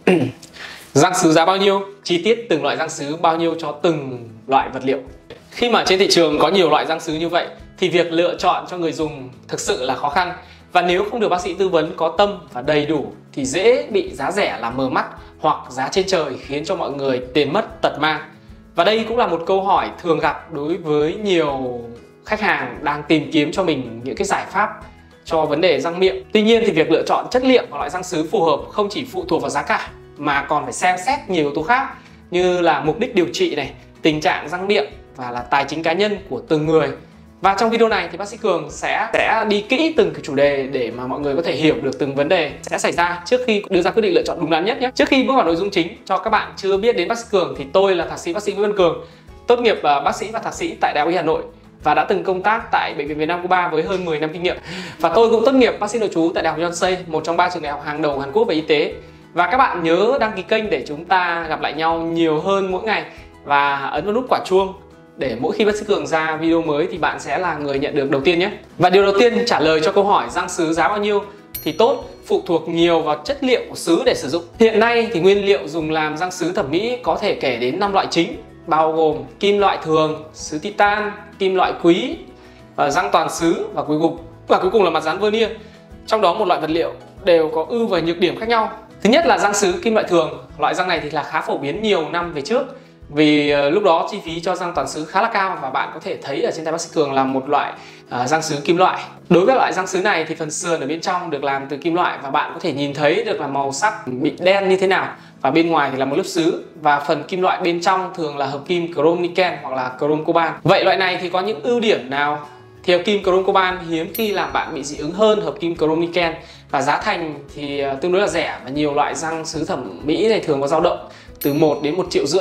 Răng sứ giá bao nhiêu? Chi tiết từng loại răng sứ bao nhiêu cho từng loại vật liệu. Khi mà trên thị trường có nhiều loại răng sứ như vậy thì việc lựa chọn cho người dùng thực sự là khó khăn. Và nếu không được bác sĩ tư vấn có tâm và đầy đủ thì dễ bị giá rẻ làm mờ mắt hoặc giá trên trời khiến cho mọi người tiền mất tật mang. Và đây cũng là một câu hỏi thường gặp đối với nhiều khách hàng đang tìm kiếm cho mình những cái giải pháp cho vấn đề răng miệng. Tuy nhiên thì việc lựa chọn chất liệu và loại răng sứ phù hợp không chỉ phụ thuộc vào giá cả mà còn phải xem xét nhiều yếu tố khác như là mục đích điều trị này, tình trạng răng miệng và là tài chính cá nhân của từng người. Và trong video này thì bác sĩ Cường sẽ đi kỹ từng cái chủ đề để mà mọi người có thể hiểu được từng vấn đề sẽ xảy ra trước khi đưa ra quyết định lựa chọn đúng đắn nhất nhé. Trước khi bước vào nội dung chính, cho các bạn chưa biết đến bác sĩ Cường thì tôi là thạc sĩ bác sĩ Nguyễn Văn Cường, tốt nghiệp bác sĩ và thạc sĩ tại Đại học Y Hà Nội và đã từng công tác tại Bệnh viện Việt Nam Cuba với hơn 10 năm kinh nghiệm. Và tôi cũng tốt nghiệp bác sĩ nội trú tại Đại học Yonsei, một trong 3 trường đại học hàng đầu Hàn Quốc về y tế. Và các bạn nhớ đăng ký kênh để chúng ta gặp lại nhau nhiều hơn mỗi ngày và ấn vào nút quả chuông để mỗi khi bác sĩ Cường ra video mới thì bạn sẽ là người nhận được đầu tiên nhé. Và điều đầu tiên trả lời cho câu hỏi răng sứ giá bao nhiêu thì tốt phụ thuộc nhiều vào chất liệu của sứ để sử dụng. Hiện nay thì nguyên liệu dùng làm răng sứ thẩm mỹ có thể kể đến 5 loại chính, bao gồm kim loại thường, sứ titan, kim loại quý, răng toàn sứ và cuối cùng là mặt dán vernier. Trong đó một loại vật liệu đều có ưu và nhược điểm khác nhau. Thứ nhất là răng sứ kim loại thường. Loại răng này thì là khá phổ biến nhiều năm về trước vì lúc đó chi phí cho răng toàn sứ khá là cao và bạn có thể thấy ở trên tay bác sĩ Cường là một loại răng sứ kim loại. Đối với loại răng sứ này thì phần sườn ở bên trong được làm từ kim loại và bạn có thể nhìn thấy được là màu sắc bị đen như thế nào và bên ngoài thì là một lớp sứ, và phần kim loại bên trong thường là hợp kim chrome niken hoặc là chrome coban. Vậy loại này thì có những ưu điểm nào? Thì hợp kim chrome coban hiếm khi làm bạn bị dị ứng hơn hợp kim chrome niken và giá thành thì tương đối là rẻ, và nhiều loại răng sứ thẩm mỹ này thường có dao động từ 1 đến 1,5 triệu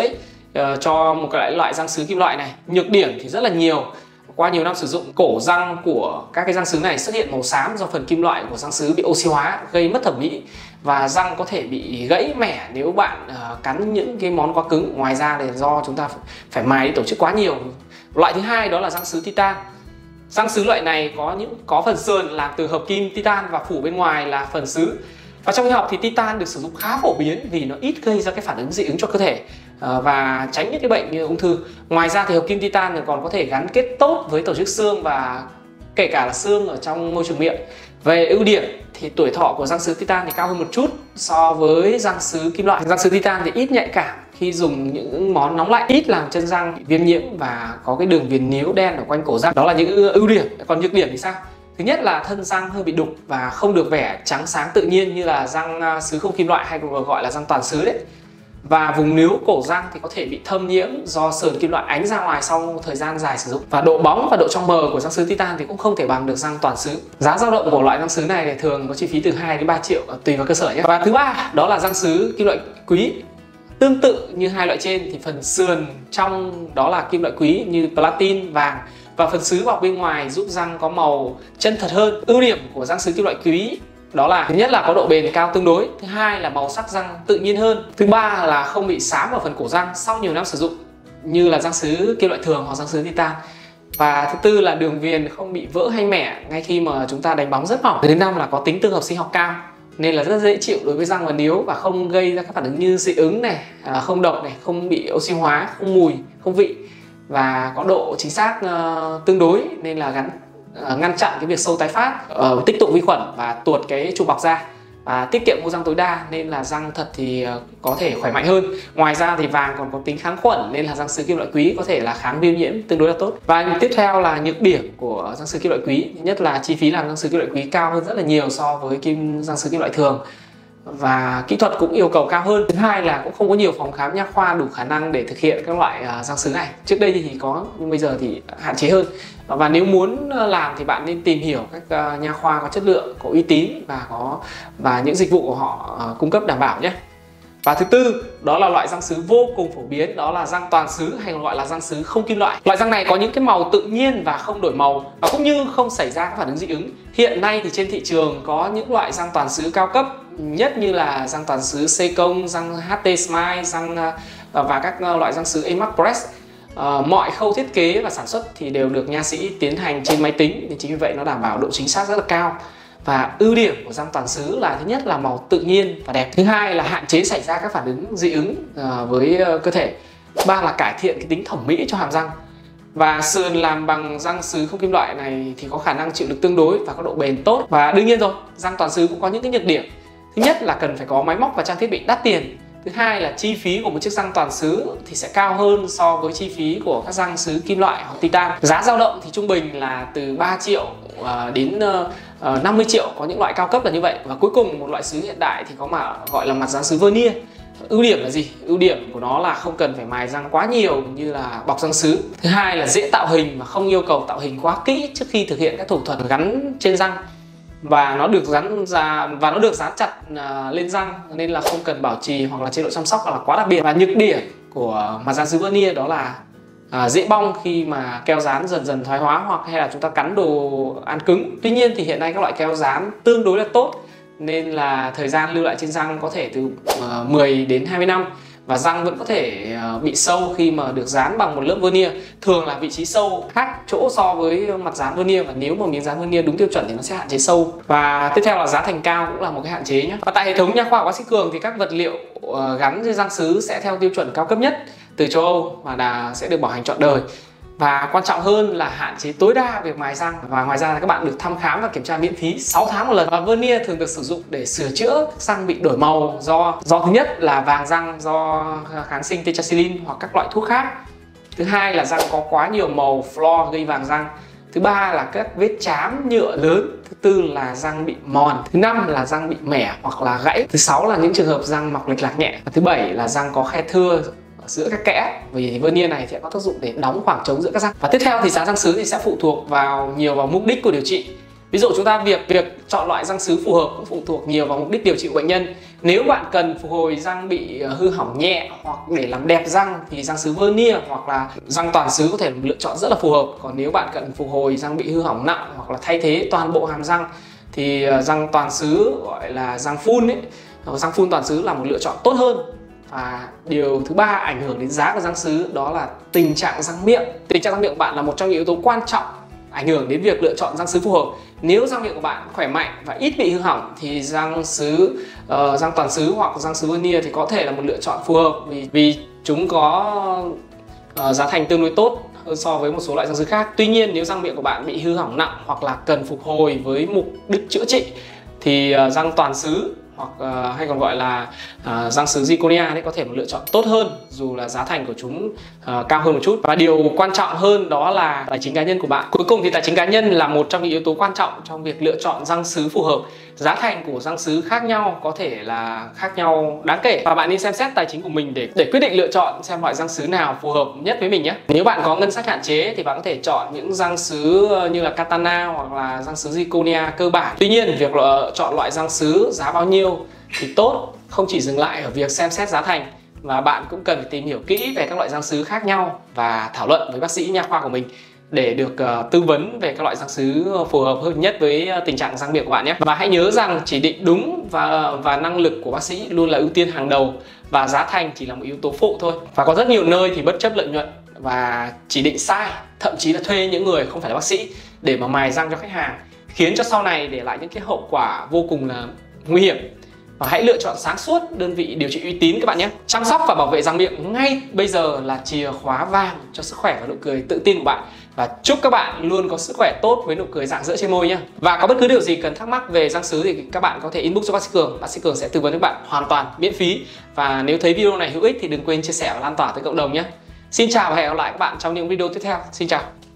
cho một cái loại răng sứ kim loại này. Nhược điểm thì rất là nhiều. Qua nhiều năm sử dụng, cổ răng của các cái răng sứ này xuất hiện màu xám do phần kim loại của răng sứ bị oxy hóa, gây mất thẩm mỹ và răng có thể bị gãy mẻ nếu bạn cắn những cái món quá cứng. Ngoài ra thì do chúng ta phải mài đi tổ chức quá nhiều. Loại thứ hai đó là răng sứ titan. Răng sứ loại này có phần sườn làm từ hợp kim titan và phủ bên ngoài là phần sứ. Và trong y học thì titan được sử dụng khá phổ biến vì nó ít gây ra cái phản ứng dị ứng cho cơ thể và tránh những cái bệnh như ung thư. Ngoài ra thì hợp kim titan còn có thể gắn kết tốt với tổ chức xương và kể cả là xương ở trong môi trường miệng. Về ưu điểm thì tuổi thọ của răng sứ titan thì cao hơn một chút so với răng sứ kim loại. Răng sứ titan thì ít nhạy cảm khi dùng những món nóng lạnh, ít làm chân răng bị viêm nhiễm và có cái đường viền níu đen ở quanh cổ răng. Đó là những ưu điểm. Còn nhược điểm thì sao? Thứ nhất là thân răng hơi bị đục và không được vẻ trắng sáng tự nhiên như là răng sứ không kim loại hay còn gọi là răng toàn sứ đấy. Và vùng níu cổ răng thì có thể bị thâm nhiễm do sườn kim loại ánh ra ngoài sau thời gian dài sử dụng. Và độ bóng và độ trong mờ của răng sứ titan thì cũng không thể bằng được răng toàn sứ. Giá dao động của loại răng sứ này thì thường có chi phí từ 2 đến 3 triệu tùy vào cơ sở nhé. Và thứ ba đó là răng sứ kim loại quý. Tương tự như hai loại trên thì phần sườn trong đó là kim loại quý như platin, vàng, và phần sứ bọc bên ngoài giúp răng có màu chân thật hơn. Ưu điểm của răng sứ kim loại quý đó là thứ nhất là có độ bền cao tương đối, thứ hai là màu sắc răng tự nhiên hơn, thứ ba là không bị xám ở phần cổ răng sau nhiều năm sử dụng như là răng sứ kim loại thường hoặc răng sứ titan, và thứ tư là đường viền không bị vỡ hay mẻ ngay khi mà chúng ta đánh bóng rất mỏng. Thứ năm là có tính tương hợp sinh học cao nên là rất dễ chịu đối với răng và níu và không gây ra các phản ứng như dị ứng này, không độc này, không bị oxy hóa, không mùi, không vị, và có độ chính xác tương đối nên là ngăn chặn cái việc sâu tái phát, tích tụ vi khuẩn và tuột cái trục bọc da, và tiết kiệm khâu răng tối đa nên là răng thật thì có thể khỏe mạnh hơn. Ngoài ra thì vàng còn có tính kháng khuẩn nên là răng sứ kim loại quý có thể là kháng viêm nhiễm tương đối là tốt. Và tiếp theo là nhược điểm của răng sứ kim loại quý. Thứ nhất là chi phí làm răng sứ kim loại quý cao hơn rất là nhiều so với răng sứ kim loại thường và kỹ thuật cũng yêu cầu cao hơn. Thứ hai là cũng không có nhiều phòng khám nha khoa đủ khả năng để thực hiện các loại răng sứ này. Trước đây thì có nhưng bây giờ thì hạn chế hơn. Và nếu muốn làm thì bạn nên tìm hiểu các nha khoa có chất lượng, có uy tín và những dịch vụ của họ cung cấp đảm bảo nhé. Và thứ tư đó là loại răng sứ vô cùng phổ biến, đó là răng toàn sứ hay còn gọi là răng sứ không kim loại. Loại răng này có những cái màu tự nhiên và không đổi màu và cũng như không xảy ra các phản ứng dị ứng. Hiện nay thì trên thị trường có những loại răng toàn sứ cao cấp nhất như là răng toàn sứ Secong, răng HT Smile, và các loại răng sứ Emax Press. Mọi khâu thiết kế và sản xuất thì đều được nha sĩ tiến hành trên máy tính, nên chính vì vậy nó đảm bảo độ chính xác rất là cao. Và ưu điểm của răng toàn sứ là thứ nhất là màu tự nhiên và đẹp, thứ hai là hạn chế xảy ra các phản ứng dị ứng với cơ thể, ba là cải thiện cái tính thẩm mỹ cho hàm răng. Và sườn làm bằng răng sứ không kim loại này thì có khả năng chịu lực tương đối và có độ bền tốt. Và đương nhiên rồi, răng toàn sứ cũng có những cái nhược điểm. Thứ nhất là cần phải có máy móc và trang thiết bị đắt tiền. Thứ hai là chi phí của một chiếc răng toàn sứ thì sẽ cao hơn so với chi phí của các răng sứ kim loại hoặc titan. Giá dao động thì trung bình là từ 3 triệu đến 50 triệu, có những loại cao cấp là như vậy. Và cuối cùng một loại sứ hiện đại thì có mà gọi là mặt răng sứ vernier. Ưu điểm là gì? Ưu điểm của nó là không cần phải mài răng quá nhiều như là bọc răng sứ. Thứ hai là dễ tạo hình và không yêu cầu tạo hình quá kỹ trước khi thực hiện các thủ thuật gắn trên răng. Và nó được dán chặt lên răng nên là không cần bảo trì hoặc là chế độ chăm sóc là quá đặc biệt. Và nhược điểm của mặt răng sứ vernier đó là dễ bong khi mà keo dán dần dần thoái hóa hoặc hay là chúng ta cắn đồ ăn cứng. Tuy nhiên thì hiện nay các loại keo dán tương đối là tốt nên là thời gian lưu lại trên răng có thể từ 10 đến 20 năm và răng vẫn có thể bị sâu khi mà được dán bằng một lớp vernier. Thường là vị trí sâu khác chỗ so với mặt dán vernier, và nếu mà miếng dán vernier đúng tiêu chuẩn thì nó sẽ hạn chế sâu. Và tiếp theo là giá thành cao cũng là một cái hạn chế nhé. Và tại hệ thống nha khoa của bác sĩ Cường thì các vật liệu gắn trên răng sứ sẽ theo tiêu chuẩn cao cấp nhất từ châu Âu và sẽ được bảo hành trọn đời. Và quan trọng hơn là hạn chế tối đa việc mài răng. Và ngoài ra là các bạn được thăm khám và kiểm tra miễn phí 6 tháng một lần. Và vernier thường được sử dụng để sửa chữa các răng bị đổi màu do thứ nhất là vàng răng do kháng sinh tetracycline hoặc các loại thuốc khác. Thứ hai là răng có quá nhiều màu fluor gây vàng răng. Thứ ba là các vết chám nhựa lớn. Thứ tư là răng bị mòn. Thứ năm là răng bị mẻ hoặc là gãy. Thứ sáu là những trường hợp răng mọc lệch lạc nhẹ. Và thứ bảy là răng có khe thưa giữa các kẽ, vì vernier này sẽ có tác dụng để đóng khoảng trống giữa các răng. Và tiếp theo thì giá răng sứ thì sẽ phụ thuộc nhiều vào mục đích của điều trị. Ví dụ chúng ta việc chọn loại răng sứ phù hợp cũng phụ thuộc nhiều vào mục đích điều trị của bệnh nhân. Nếu bạn cần phục hồi răng bị hư hỏng nhẹ hoặc để làm đẹp răng thì răng sứ vernier hoặc là răng toàn sứ có thể là một lựa chọn rất là phù hợp. Còn nếu bạn cần phục hồi răng bị hư hỏng nặng hoặc là thay thế toàn bộ hàm răng thì răng toàn sứ gọi là răng full răng full toàn sứ là một lựa chọn tốt hơn. Và điều thứ ba ảnh hưởng đến giá của răng sứ đó là tình trạng răng miệng. Tình trạng răng miệng của bạn là một trong những yếu tố quan trọng ảnh hưởng đến việc lựa chọn răng sứ phù hợp. Nếu răng miệng của bạn khỏe mạnh và ít bị hư hỏng thì răng toàn sứ hoặc răng sứ vernier thì có thể là một lựa chọn phù hợp vì chúng có giá thành tương đối tốt hơn so với một số loại răng sứ khác. Tuy nhiên nếu răng miệng của bạn bị hư hỏng nặng hoặc là cần phục hồi với mục đích chữa trị thì răng toàn sứ hoặc hay còn gọi là răng sứ zirconia đấy có thể một lựa chọn tốt hơn dù là giá thành của chúng cao hơn một chút. Và điều quan trọng hơn đó là tài chính cá nhân của bạn. Cuối cùng thì tài chính cá nhân là một trong những yếu tố quan trọng trong việc lựa chọn răng sứ phù hợp. Giá thành của răng sứ khác nhau có thể là khác nhau đáng kể và bạn nên xem xét tài chính của mình để quyết định lựa chọn xem loại răng sứ nào phù hợp nhất với mình nhé. Nếu bạn có ngân sách hạn chế thì bạn có thể chọn những răng sứ như là katana hoặc là răng sứ zirconia cơ bản. Tuy nhiên việc chọn loại răng sứ giá bao nhiêu thì tốt không chỉ dừng lại ở việc xem xét giá thành, mà bạn cũng cần phải tìm hiểu kỹ về các loại răng sứ khác nhau và thảo luận với bác sĩ nha khoa của mình để được tư vấn về các loại răng sứ phù hợp hơn nhất với tình trạng răng miệng của bạn nhé. Và hãy nhớ rằng chỉ định đúng và năng lực của bác sĩ luôn là ưu tiên hàng đầu và giá thành chỉ là một yếu tố phụ thôi. Và có rất nhiều nơi thì bất chấp lợi nhuận và chỉ định sai, thậm chí là thuê những người không phải là bác sĩ để mà mài răng cho khách hàng, khiến cho sau này để lại những cái hậu quả vô cùng là nguy hiểm. Và hãy lựa chọn sáng suốt đơn vị điều trị uy tín các bạn nhé. Chăm sóc và bảo vệ răng miệng ngay bây giờ là chìa khóa vàng cho sức khỏe và nụ cười tự tin của bạn. Và chúc các bạn luôn có sức khỏe tốt với nụ cười rạng rỡ trên môi nhé. Và có bất cứ điều gì cần thắc mắc về răng sứ thì các bạn có thể inbox cho bác sĩ Cường. Bác sĩ Cường sẽ tư vấn các bạn hoàn toàn miễn phí. Và nếu thấy video này hữu ích thì đừng quên chia sẻ và lan tỏa tới cộng đồng nhé. Xin chào và hẹn gặp lại các bạn trong những video tiếp theo. Xin chào.